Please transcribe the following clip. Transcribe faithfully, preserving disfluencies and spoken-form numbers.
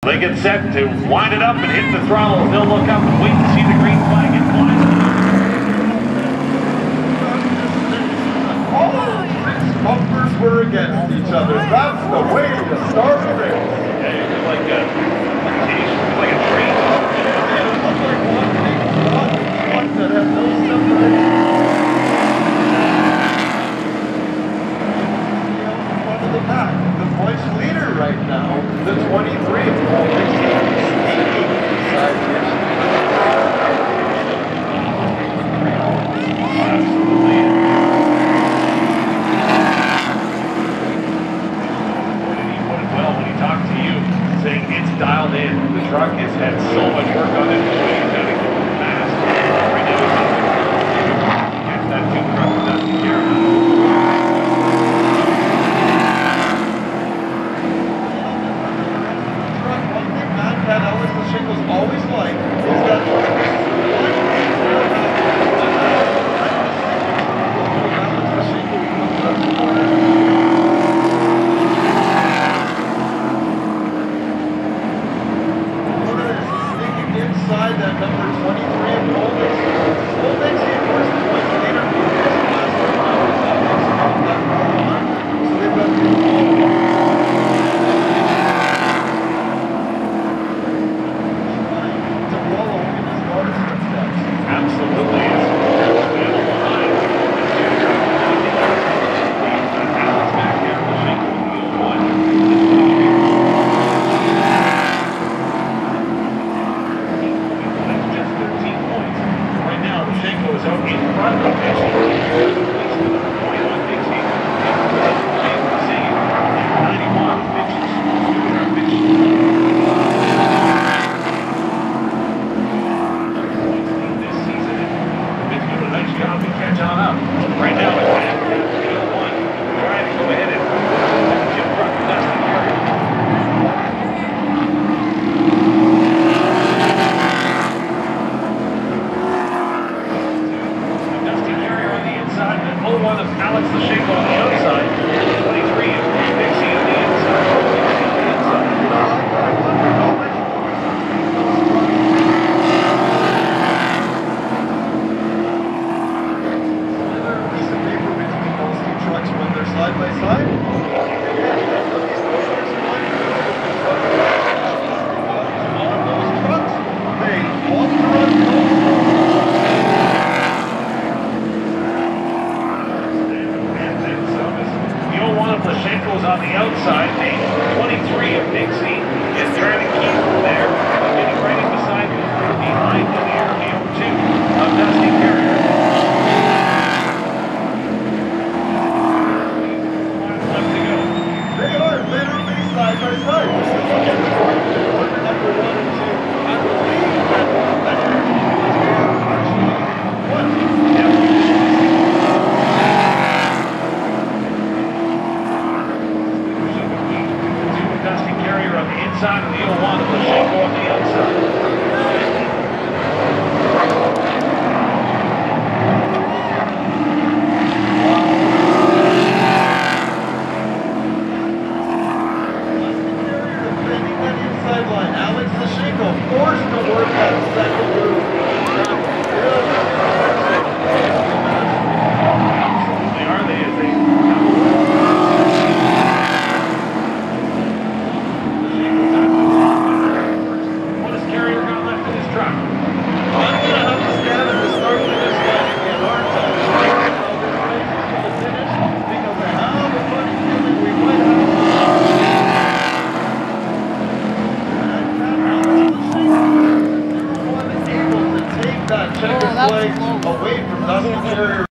They get set to wind it up and hit the throttle. They'll look up and wait to see the green flag and fly. All six bumpers were against each other. That's the way to start a race. Yeah, it's like a, like a train. It looks like one big spot, one that has no separation. Front of the pack, the voice leader right now, the twenty-three. Sneaking inside here. Absolutely. Well, when he talked to you, saying it's dialed in, the truck has had so much work on it, he's got to go fast. Right now, it's that two truck doesn't care. One thing Matt had Alex the Shingles always like is that inside that number twenty-three of Colvix. Colvix, of course, the point leader for this class right now is that one. So they've got the to follow in his daughter's footsteps. Absolutely. It's behind. Alex back there, the Shingle wheel one. Is out in front of Dixie. twenty-one Dixie. ninety-one Dixie. This season, it's doing a nice job to catch on up. Right now, it's back to one. Trying to go ahead and get in front of Dusty Carrier. oh one of Alex the Shingle on the outside, twenty-three of Dixie on the inside. Another piece of paper between those two trucks when they're side by side. On those trucks, they walk around. Lashenko's on the outside, the twenty-three of Dixie is trying to keep him there. Getting right in beside him, behind him here, the oh two of Dusty Carrier. Left to go. They are literally side by side. This is what gets order number one and two. I believe that that actually one. Yep. Dusty Carrier on the inside of the oh one, Lashenko on the outside. Carrier defending that inside line. Alex Lashenko forced to work that second move. They are they as they what has Carrier got left in his truck? I'm going to have to stand at the start of this line again, aren't I? This race is going to finish because I have a funny feeling we might have able to take that checkered flag away from Dusty Carrier.